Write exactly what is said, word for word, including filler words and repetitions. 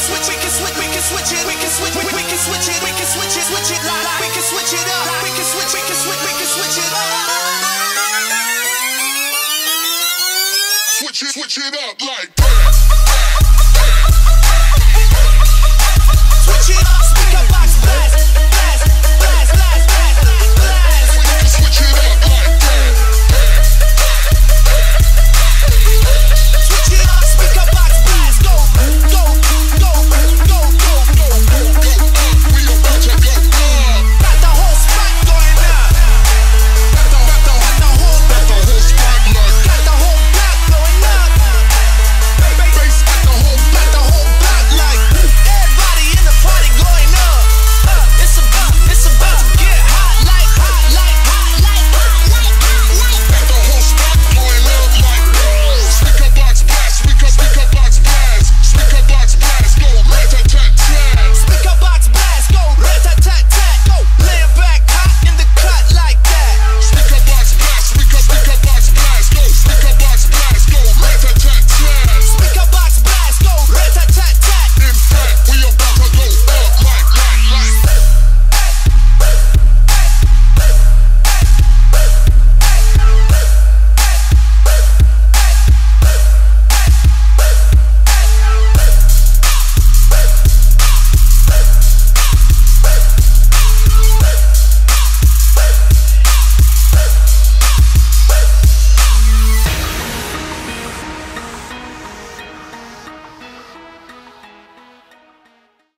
switch, we can switch, we can switch it, we can switch, we we can switch it, we can switch it, switch it, la la. We can switch it up, we can switch, we can switch, we can switch it. Switch it, switch it up like that.